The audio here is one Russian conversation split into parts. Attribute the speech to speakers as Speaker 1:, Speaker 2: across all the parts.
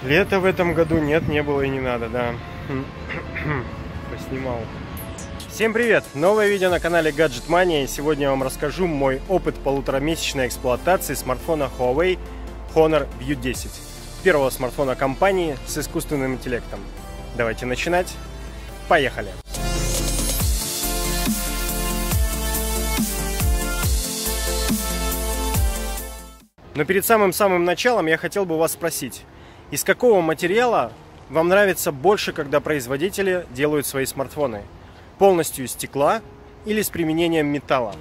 Speaker 1: Лета в этом году нет, не было и не надо, да. Поснимал. Всем привет! Новое видео на канале Gadget Mania. Сегодня я вам расскажу мой опыт полуторамесячной эксплуатации смартфона Huawei Honor View 10. Первого смартфона компании с искусственным интеллектом. Давайте начинать. Поехали! Но перед самым началом я хотел бы вас спросить, из какого материала вам нравится больше, когда производители делают свои смартфоны? Полностью из стекла или с применением металла?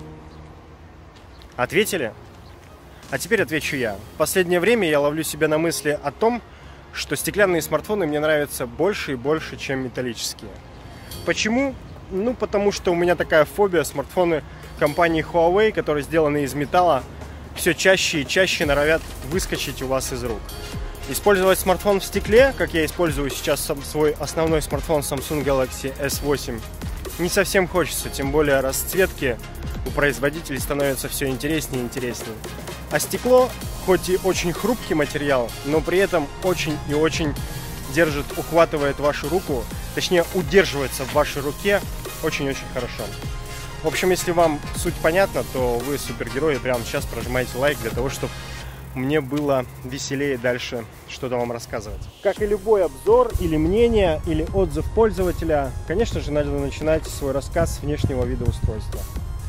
Speaker 1: Ответили? А теперь отвечу я. В последнее время я ловлю себя на мысли о том, что стеклянные смартфоны мне нравятся больше и больше, чем металлические. Почему? Ну, потому что у меня такая фобия. Смартфоны компании Huawei, которые сделаны из металла, все чаще и чаще норовят выскочить у вас из рук. Использовать смартфон в стекле, как я использую сейчас свой основной смартфон Samsung Galaxy S8, не совсем хочется, тем более расцветки у производителей становятся все интереснее и интереснее. А стекло, хоть и очень хрупкий материал, но при этом очень и очень держит, ухватывает вашу руку, точнее удерживается в вашей руке очень-очень хорошо. В общем, если вам суть понятна, то вы супергерой, и прямо сейчас прожимаете лайк для того, чтобы мне было веселее дальше что-то вам рассказывать. Как и любой обзор или мнение, или отзыв пользователя, конечно же, надо начинать свой рассказ с внешнего вида устройства.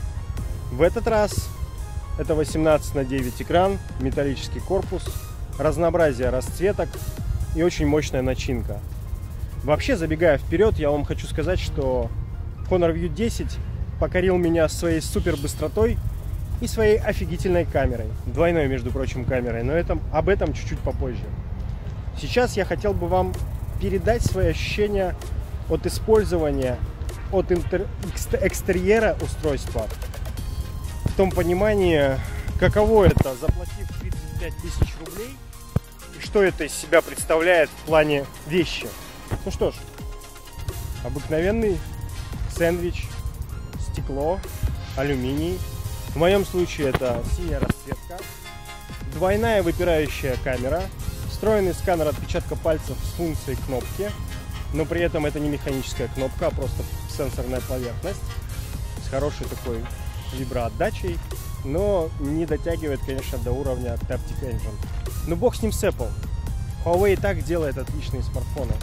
Speaker 1: В этот раз это 18:9 экран, металлический корпус, разнообразие расцветок и очень мощная начинка. Вообще, забегая вперед, я вам хочу сказать, что Honor View 10 покорил меня своей супер быстротой и своей офигительной камерой. Двойной, между прочим, камерой, но об этом чуть-чуть попозже. Сейчас я хотел бы вам передать свои ощущения от использования, от экстерьера устройства. В том понимании, каково это, заплатив 35 тысяч рублей, и что это из себя представляет в плане вещи. Ну что ж, обыкновенный сэндвич, стекло, алюминий. В моем случае это синяя расцветка, двойная выпирающая камера, встроенный сканер отпечатка пальцев с функцией кнопки, но при этом это не механическая кнопка, а просто сенсорная поверхность с хорошей такой виброотдачей, но не дотягивает, конечно, до уровня Taptic Engine. Но бог с ним, с Apple. Huawei и так делает отличные смартфоны.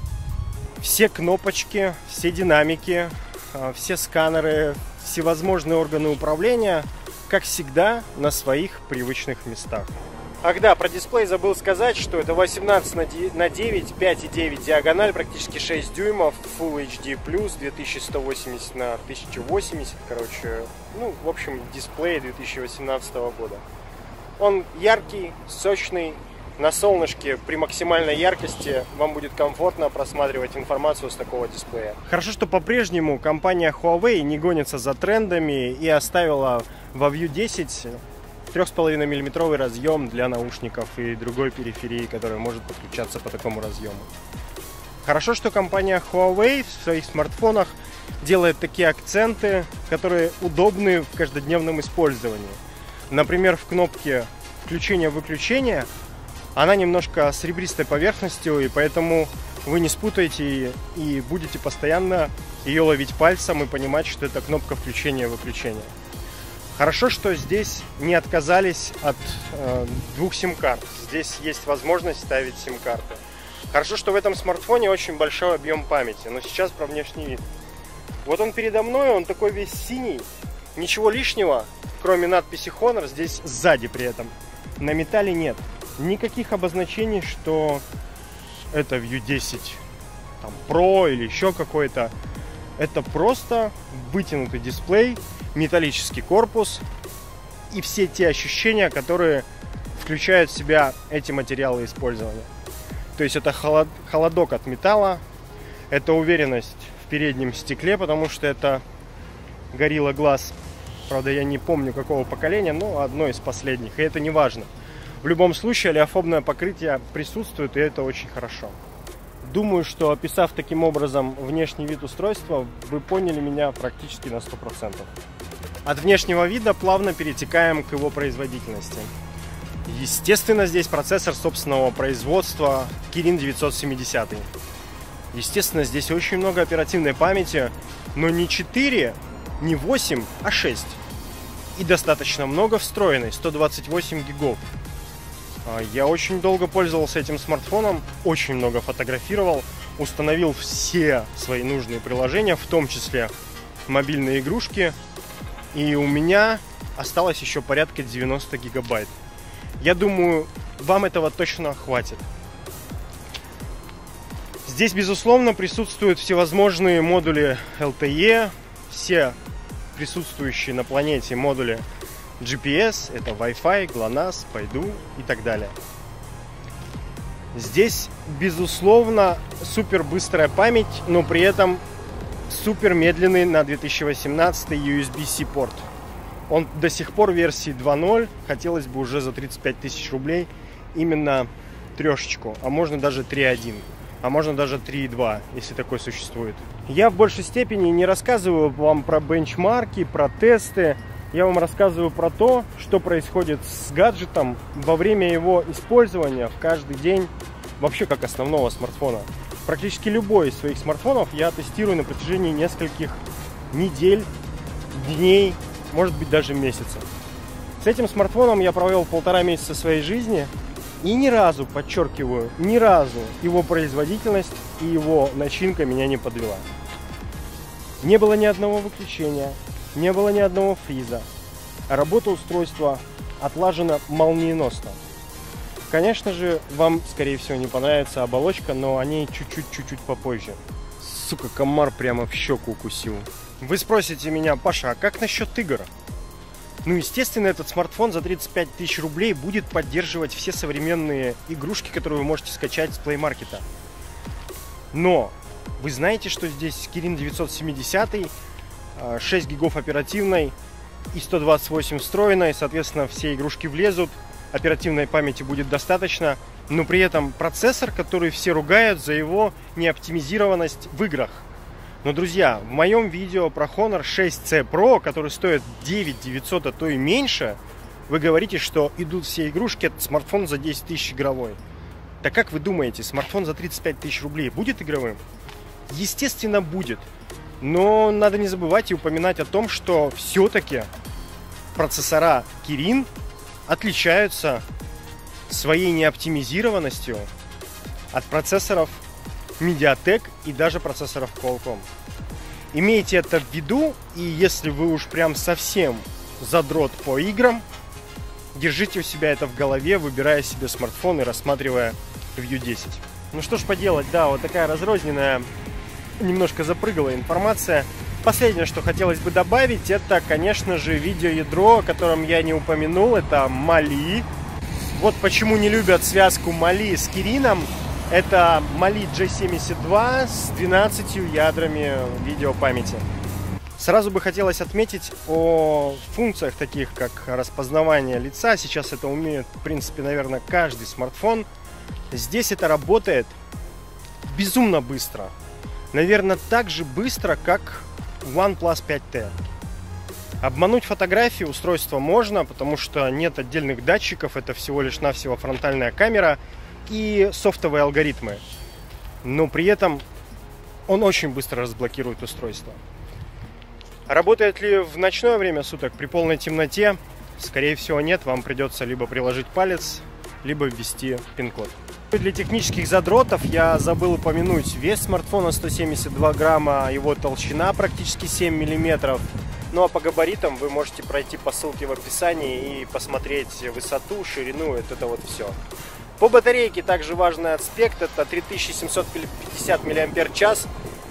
Speaker 1: Все кнопочки, все динамики, все сканеры, всевозможные органы управления, как всегда, на своих привычных местах. Ах да, про дисплей забыл сказать, что это 18:9, 5,9 диагональ, практически 6 дюймов, Full HD+, 2180 на 1080, короче, ну, в общем, дисплей 2018 года. Он яркий, сочный. На солнышке при максимальной яркости вам будет комфортно просматривать информацию с такого дисплея. Хорошо, что по-прежнему компания Huawei не гонится за трендами и оставила во View 10 3,5 мм разъем для наушников и другой периферии, которая может подключаться по такому разъему. Хорошо, что компания Huawei в своих смартфонах делает такие акценты, которые удобны в каждодневном использовании. Например, в кнопке включения-выключения она немножко с ребристой поверхностью, и поэтому вы не спутаете и будете постоянно ее ловить пальцем и понимать, что это кнопка включения-выключения. Хорошо, что здесь не отказались от двух сим-карт. Здесь есть возможность ставить сим-карты. Хорошо, что в этом смартфоне очень большой объем памяти. Но сейчас про внешний вид. Вот он передо мной, он такой весь синий. Ничего лишнего, кроме надписи Honor, здесь сзади при этом. На металле нет. Никаких обозначений, что это View 10 там, Pro или еще какой-то. Это просто вытянутый дисплей, металлический корпус и все те ощущения, которые включают в себя эти материалы использования. То есть это холодок от металла, это уверенность в переднем стекле, потому что это Gorilla Glass. Правда, я не помню какого поколения, но одно из последних, и это не важно. В любом случае, олеофобное покрытие присутствует, и это очень хорошо. Думаю, что описав таким образом внешний вид устройства, вы поняли меня практически на 100%. От внешнего вида плавно перетекаем к его производительности. Естественно, здесь процессор собственного производства Kirin 970. Естественно, здесь очень много оперативной памяти, но не 4, не 8, а 6. И достаточно много встроенной, 128 гигов. Я очень долго пользовался этим смартфоном, очень много фотографировал, установил все свои нужные приложения, в том числе мобильные игрушки. И у меня осталось еще порядка 90 гигабайт. Я думаю, вам этого точно хватит. Здесь, безусловно, присутствуют всевозможные модули LTE, все присутствующие на планете модули GPS, это Wi-Fi, GLONASS, Paidu и так далее. Здесь, безусловно, супер быстрая память, но при этом супер медленный на 2018 USB-C порт. Он до сих пор в версии 2.0, хотелось бы уже за 35 тысяч рублей именно трешечку, а можно даже 3.1, а можно даже 3.2, если такой существует. Я в большей степени не рассказываю вам про бенчмарки, про тесты, я вам рассказываю про то, что происходит с гаджетом во время его использования в каждый день, вообще как основного смартфона. Практически любой из своих смартфонов я тестирую на протяжении нескольких недель, дней, может быть даже месяцев. С этим смартфоном я провел 1,5 месяца своей жизни и ни разу, подчеркиваю, ни разу его производительность и его начинка меня не подвела. Не было ни одного выключения, не было ни одного фриза, а работа устройства отлажена молниеносно. Конечно же, вам, скорее всего, не понравится оболочка, но о ней чуть-чуть попозже. Сука, комар прямо в щеку укусил. Вы спросите меня: Паша, а как насчет игр? Ну, естественно, этот смартфон за 35 тысяч рублей будет поддерживать все современные игрушки, которые вы можете скачать с Play Market. Но вы знаете, что здесь Kirin 970, 6 гигов оперативной и 128 встроенной, соответственно, все игрушки влезут, оперативной памяти будет достаточно, но при этом процессор, который все ругают за его неоптимизированность в играх. Но, друзья, в моем видео про Honor 6C Pro, который стоит 9900, а то и меньше, вы говорите, что идут все игрушки, этот смартфон за 10 тысяч игровой. Так как вы думаете, смартфон за 35 тысяч рублей будет игровым? Естественно, будет. Но надо не забывать и упоминать о том, что все-таки процессора Kirin отличаются своей неоптимизированностью от процессоров MediaTek и даже процессоров Qualcomm. Имейте это в виду, и если вы уж прям совсем задрот по играм, держите у себя это в голове, выбирая себе смартфон и рассматривая View 10. Ну что ж поделать, да, вот такая разрозненная, немножко запрыгала информация. Последнее, что хотелось бы добавить, это, конечно же, видеоядро, о котором я не упомянул, это Mali. Вот почему не любят связку Mali с Kirin. Это Mali J72 с 12 ядрами видеопамяти. Сразу бы хотелось отметить о функциях таких, как распознавание лица. Сейчас это умеет, в принципе, наверное, каждый смартфон. Здесь это работает безумно быстро. Наверное, так же быстро, как OnePlus 5T. Обмануть фотографии устройства можно, потому что нет отдельных датчиков, это всего лишь навсего фронтальная камера и софтовые алгоритмы. Но при этом он очень быстро разблокирует устройство. Работает ли в ночное время суток при полной темноте? Скорее всего нет, вам придется либо приложить палец, либо ввести пин-код. Для технических задротов я забыл упомянуть вес смартфона 172 грамма, его толщина практически 7 миллиметров. Ну а по габаритам вы можете пройти по ссылке в описании и посмотреть высоту, ширину, это вот все. По батарейке также важный аспект, это 3750 мАч.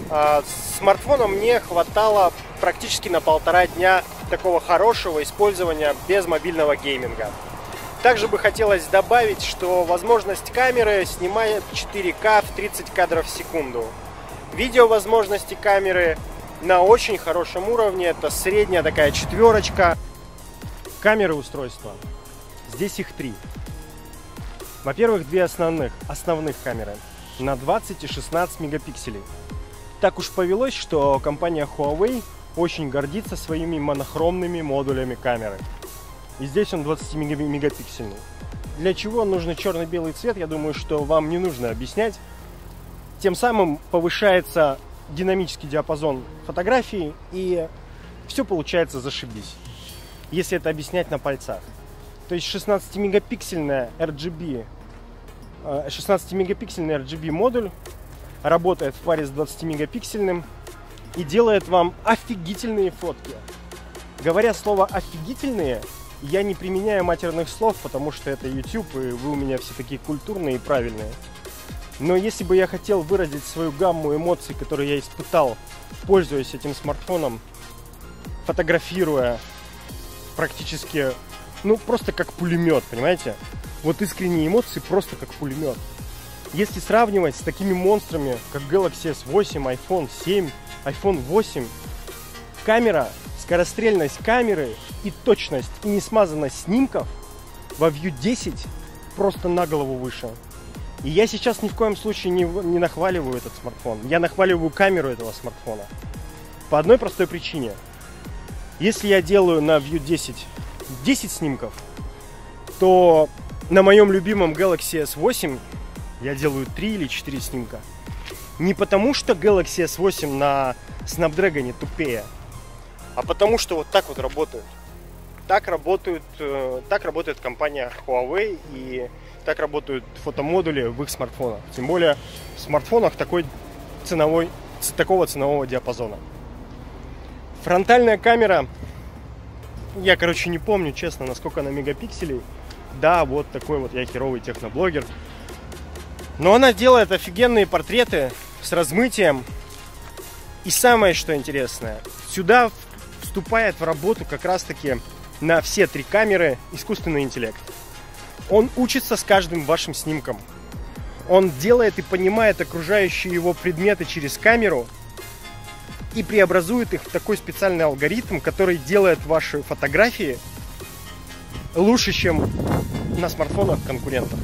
Speaker 1: Смартфона мне хватало практически на 1,5 дня такого хорошего использования без мобильного гейминга. Также бы хотелось добавить, что возможность камеры снимает 4К в 30 кадров в секунду. Видео возможности камеры на очень хорошем уровне, это средняя такая четверочка. Камеры устройства, здесь их 3. Во-первых, две основных камеры на 20 и 16 мегапикселей. Так уж повелось, что компания Huawei очень гордится своими монохромными модулями камеры. И здесь он 20 мегапиксельный. Для чего нужен черно-белый цвет, я думаю, что вам не нужно объяснять. Тем самым повышается динамический диапазон фотографии, и все получается зашибись, если это объяснять на пальцах. То есть 16-мегапиксельный RGB модуль работает в паре с 20-мегапиксельным и делает вам офигительные фотки. Говоря слово «офигительные», я не применяю матерных слов, потому что это YouTube, и вы у меня все такие культурные и правильные. Но если бы я хотел выразить свою гамму эмоций, которые я испытал, пользуясь этим смартфоном, фотографируя практически, просто как пулемет, понимаете? Вот искренние эмоции просто как пулемет. Если сравнивать с такими монстрами, как Galaxy S8, iPhone 7, iPhone 8, камера, скорострельность камеры и точность и несмазанность снимков во View 10 просто на голову выше. И я сейчас ни в коем случае не нахваливаю этот смартфон. Я нахваливаю камеру этого смартфона. По одной простой причине. Если я делаю на View 10 снимков, то на моем любимом Galaxy S8 я делаю 3 или 4 снимка. Не потому, что Galaxy S8 на Snapdragon тупее, а потому, что вот так вот работают. Так работает компания Huawei, и так работают фотомодули в их смартфонах. Тем более в смартфонах такого ценового диапазона. Фронтальная камера, я, не помню, честно, насколько она мегапикселей. Да, вот такой вот я херовый техноблогер. Но она делает офигенные портреты с размытием. И самое, что интересное, сюда вступает в работу как раз-таки на все 3 камеры искусственный интеллект. Он учится с каждым вашим снимком. Он делает и понимает окружающие его предметы через камеру и преобразует их в такой специальный алгоритм, который делает ваши фотографии лучше, чем на смартфонах конкурентов.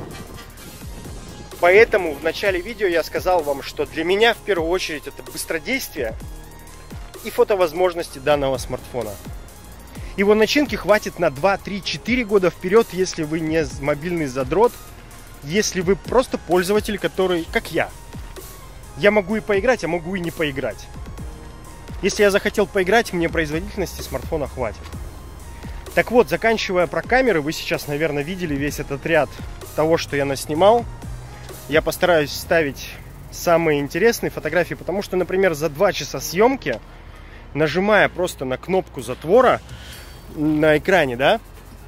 Speaker 1: Поэтому в начале видео я сказал вам, что для меня в первую очередь это быстродействие и фотовозможности данного смартфона. Его начинки хватит на 2, 3, 4 года вперед, если вы не мобильный задрот, если вы просто пользователь, который, как я. Я могу и поиграть, а могу и не поиграть. Если я захотел поиграть, мне производительности смартфона хватит. Так вот, заканчивая про камеры, вы сейчас, наверное, видели весь этот ряд того, что я наснимал. Я постараюсь вставить самые интересные фотографии, потому что, например, за 2 часа съемки, нажимая просто на кнопку затвора на экране, да,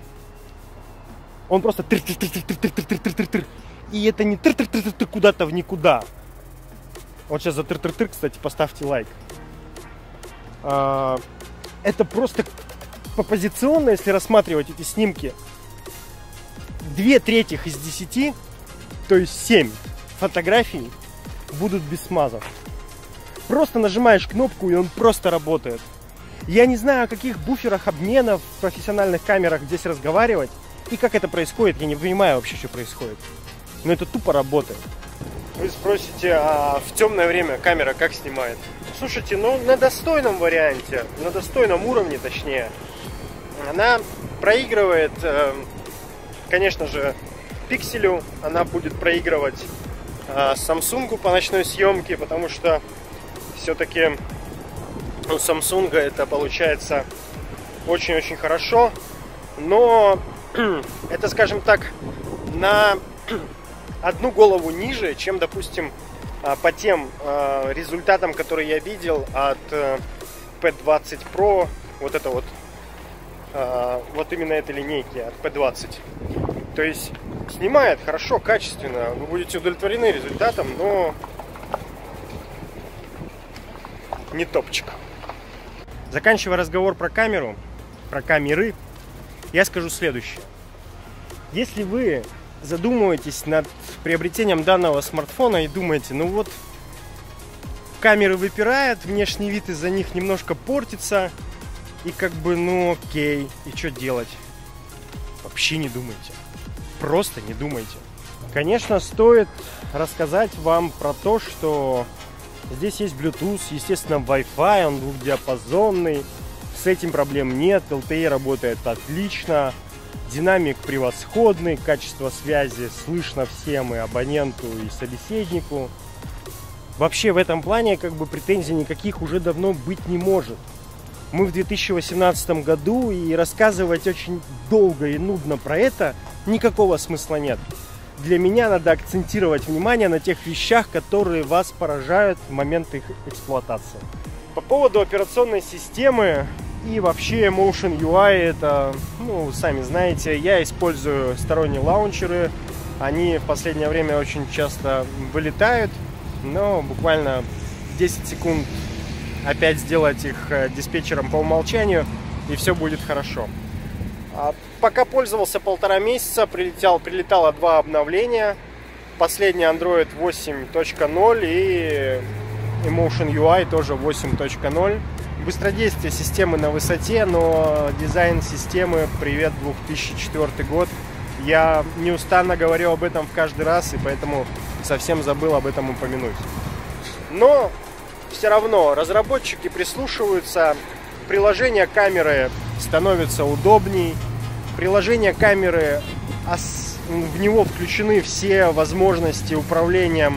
Speaker 1: он просто тыр-тыр-тыр-тыр-тыр-тыр-тыр-тыр-тыр. И это не тыр-тыр-тыр-тыр куда-то в никуда. Вот сейчас за тыр-тыр-тыр, кстати, поставьте лайк. Это просто позиционно, если рассматривать эти снимки, 2/3 из 10, то есть 7 фотографий будут без смазов. Просто нажимаешь кнопку, и он просто работает. Я не знаю, о каких буферах обменов в профессиональных камерах здесь разговаривать, и как это происходит, я не понимаю вообще, что происходит. Но это тупо работает. Вы спросите, а в темное время камера как снимает? Слушайте, на достойном варианте, на достойном уровне, точнее, она проигрывает, конечно же, пикселю, она будет проигрывать Samsung по ночной съемке, потому что все-таки у Samsung это получается очень-очень хорошо, но это, скажем так, на одну голову ниже, чем, допустим, по тем результатам, которые я видел от P20 Pro, вот это вот именно этой линейки от P20. То есть снимает хорошо, качественно, вы будете удовлетворены результатом, но не топчик. Заканчивая разговор про камеру, про камеры, я скажу следующее. Если вы задумываетесь над приобретением данного смартфона и думаете, ну вот, камеры выпирают, внешний вид из-за них немножко портится, и как бы, ну окей, и что делать? Вообще не думайте. Просто не думайте. Конечно, стоит рассказать вам про то, что здесь есть Bluetooth, естественно, Wi-Fi, он двухдиапазонный, с этим проблем нет, LTE работает отлично, Динамик превосходный, качество связи слышно всем, и абоненту, и собеседнику. Вообще в этом плане как бы претензий никаких уже давно быть не может. Мы в 2018 году, и рассказывать очень долго и нудно про это никакого смысла нет. Для меня надо акцентировать внимание на тех вещах, которые вас поражают в момент их эксплуатации. По поводу операционной системы и вообще Motion UI, это, ну, сами знаете, я использую сторонние лаунчеры. Они в последнее время очень часто вылетают, но буквально 10 секунд опять сделать их диспетчером по умолчанию, и все будет хорошо. Пока пользовался 1,5 месяца, прилетало 2 обновления. Последний Android 8.0 и Motion UI тоже 8.0. Быстродействие системы на высоте, но дизайн системы привет 2004 год. Я неустанно говорю об этом в каждый раз, и поэтому совсем забыл об этом упомянуть. Но все равно разработчики прислушиваются, приложение камеры становится удобней, приложение камеры, в него включены все возможности управления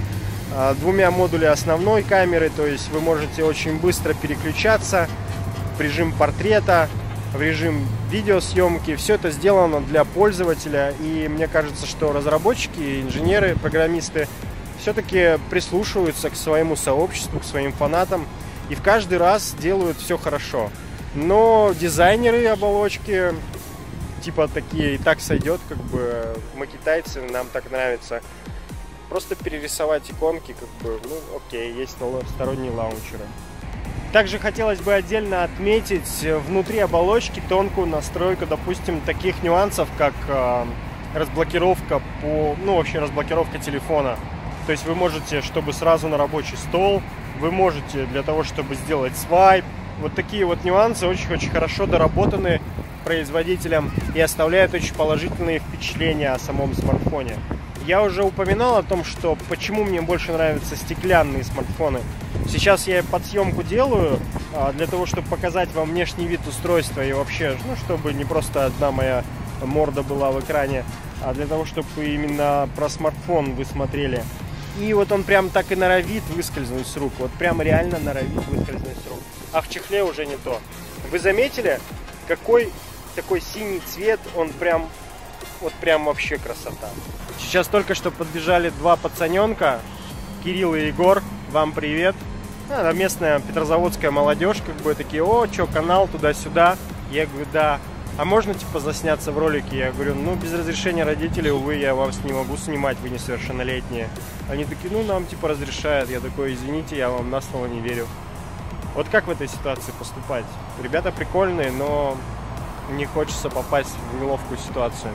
Speaker 1: 2 модулями основной камеры, то есть вы можете очень быстро переключаться в режим портрета, в режим видеосъемки. Все это сделано для пользователя, и мне кажется, что разработчики, инженеры, программисты все-таки прислушиваются к своему сообществу, к своим фанатам, и в каждый раз делают все хорошо. Но дизайнеры оболочки типа такие: и так сойдет, как бы мы китайцы, нам так нравится. Просто перерисовать иконки, как бы, ну окей, есть сторонние лаунчеры. Также хотелось бы отдельно отметить внутри оболочки тонкую настройку, допустим, таких нюансов, как разблокировка вообще разблокировка телефона. То есть вы можете, чтобы сразу на рабочий стол, вы можете для того, чтобы сделать свайп. Вот такие вот нюансы очень-очень хорошо доработаны производителем и оставляют очень положительные впечатления о самом смартфоне. Я уже упоминал о том, что почему мне больше нравятся стеклянные смартфоны. Сейчас я подсъемку делаю для того, чтобы показать вам внешний вид устройства и вообще, чтобы не просто одна моя морда была в экране, а для того, чтобы именно про смартфон вы смотрели. И вот он прям так и норовит выскользнуть с рук. Вот прям реально норовит выскользнуть с рук. А в чехле уже не то. Вы заметили, какой такой синий цвет? Он прям, вот прям вообще красота. Сейчас только что подбежали 2 пацаненка, Кирилл и Егор. Вам привет. Местная петрозаводская молодежь, как бы такие: о, чё, канал туда-сюда. Я говорю: да. А можно типа засняться в ролике? Я говорю: ну, без разрешения родителей, увы, я вас не могу снимать, вы несовершеннолетние. Они такие: ну, нам типа разрешают. Я такой: извините, я вам на слово не верю. Вот как в этой ситуации поступать? Ребята прикольные, но не хочется попасть в неловкую ситуацию.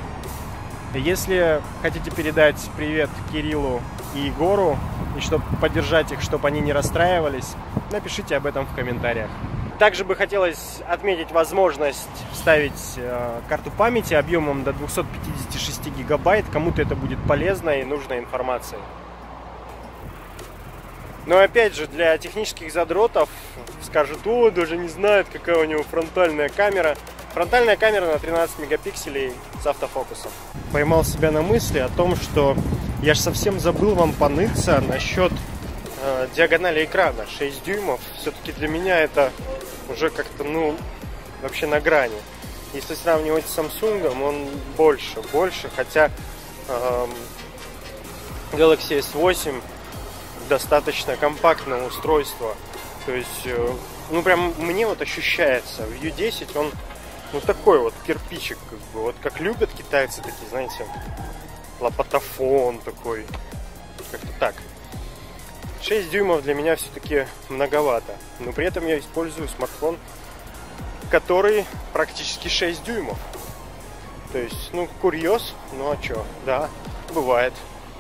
Speaker 1: Если хотите передать привет Кириллу и Егору, и чтобы поддержать их, чтобы они не расстраивались, напишите об этом в комментариях. Также бы хотелось отметить возможность вставить карту памяти объемом до 256 гигабайт. Кому-то это будет полезной и нужной информацией. Но опять же, для технических задротов скажут: о, даже не знают, какая у него фронтальная камера. Фронтальная камера на 13 мегапикселей с автофокусом. Поймал себя на мысли о том, что я же совсем забыл вам поныться насчет диагонали экрана. 6 дюймов. Все-таки для меня это уже как-то, вообще на грани. Если сравнивать с Samsung, он больше. Хотя Galaxy S8 достаточно компактное устройство. То есть, прям мне вот ощущается. В U10 он такой вот кирпичик, как бы, вот как любят китайцы, такие, знаете, лопатофон такой, как-то так. 6 дюймов для меня все-таки многовато, но при этом я использую смартфон, который практически 6 дюймов. То есть, курьез, а чё, да, бывает.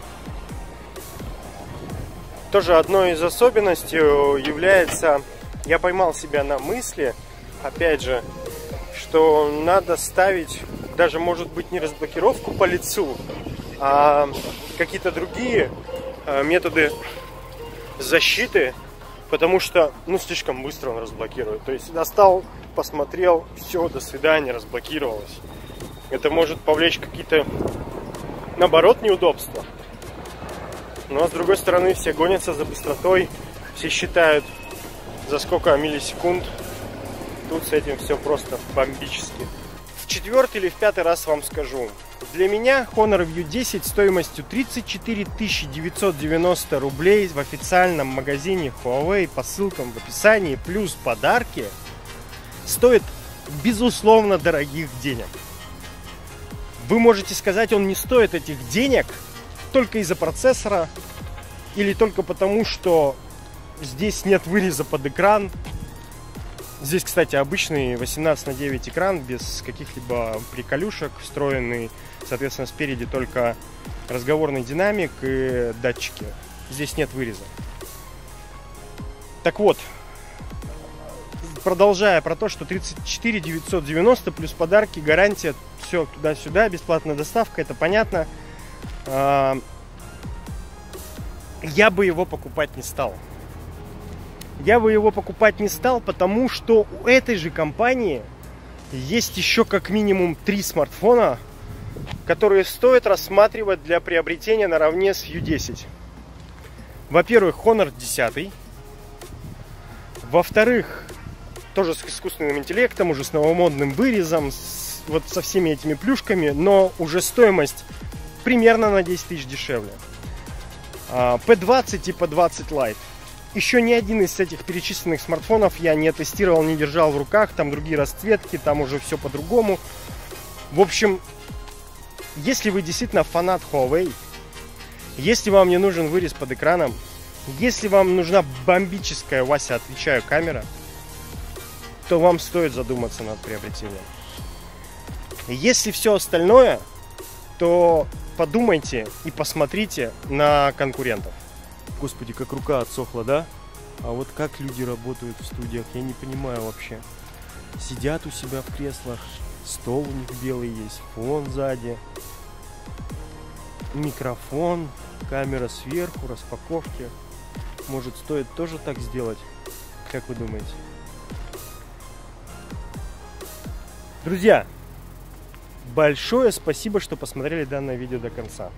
Speaker 1: Тоже одной из особенностей является, я поймал себя на мысли, опять же, что надо ставить даже, может быть, не разблокировку по лицу, а какие-то другие методы защиты, потому что, слишком быстро он разблокирует. То есть достал, посмотрел, все, до свидания, разблокировалось. Это может повлечь какие-то, наоборот, неудобства. Но с другой стороны, все гонятся за быстротой, все считают, за сколько миллисекунд. Тут с этим все просто бомбически. В четвертый или в пятый раз вам скажу. Для меня Honor View 10 стоимостью 34 990 рублей в официальном магазине Huawei по ссылкам в описании плюс подарки стоит безусловно дорогих денег. Вы можете сказать, он не стоит этих денег только из-за процессора или только потому, что здесь нет выреза под экран. Здесь, кстати, обычный 18:9 экран без каких-либо приколюшек, встроенный, соответственно, спереди только разговорный динамик и датчики. Здесь нет выреза. Так вот, продолжая про то, что 34 990 плюс подарки, гарантия, все туда-сюда, бесплатная доставка, это понятно. Я бы его покупать не стал. Я бы его покупать не стал, потому что у этой же компании есть еще как минимум 3 смартфона, которые стоит рассматривать для приобретения наравне с View 10. Во-первых, Honor 10. Во-вторых, тоже с искусственным интеллектом, уже с новомодным вырезом, вот со всеми этими плюшками, но уже стоимость примерно на 10 тысяч дешевле. P20 и P20 Lite. Еще ни один из этих перечисленных смартфонов я не тестировал, не держал в руках. Там другие расцветки, там уже все по-другому. В общем, если вы действительно фанат Huawei, если вам не нужен вырез под экраном, если вам нужна бомбическая, Вася, отвечаю, камера, то вам стоит задуматься над приобретением. Если все остальное, то подумайте и посмотрите на конкурентов. Господи, как рука отсохла, да? А вот как люди работают в студиях, я не понимаю вообще. Сидят у себя в креслах, стол у них белый есть, фон сзади, микрофон, камера сверху, распаковки. Может, стоит тоже так сделать? Как вы думаете? Друзья, большое спасибо, что посмотрели данное видео до конца.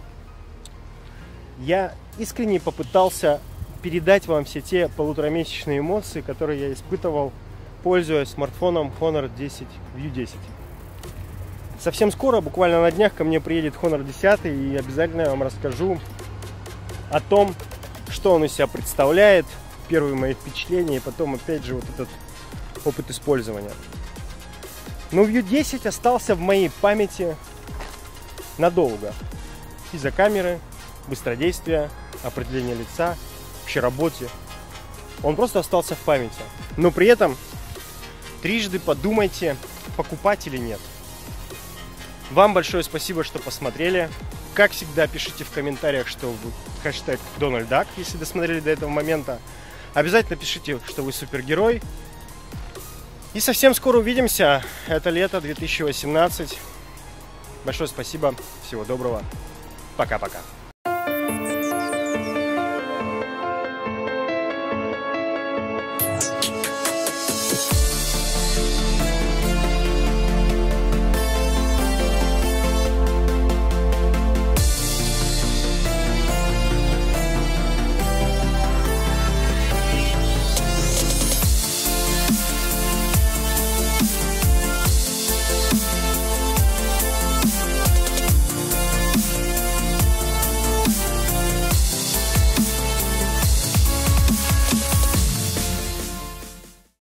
Speaker 1: Я искренне попытался передать вам все те полуторамесячные эмоции, которые я испытывал, пользуясь смартфоном Honor 10 View 10. Совсем скоро, буквально на днях, ко мне приедет Honor 10, и обязательно я вам расскажу о том, что он из себя представляет, первые мои впечатления, и потом опять же вот этот опыт использования. Но View 10 остался в моей памяти надолго. Из-за камеры, быстродействия, определения лица, вообще работе. Он просто остался в памяти. Но при этом трижды подумайте, покупать или нет. Вам большое спасибо, что посмотрели. Как всегда, пишите в комментариях, что вы хэштег Donald Duck, если досмотрели до этого момента. Обязательно пишите, что вы супергерой. И совсем скоро увидимся. Это лето 2018. Большое спасибо. Всего доброго. Пока-пока.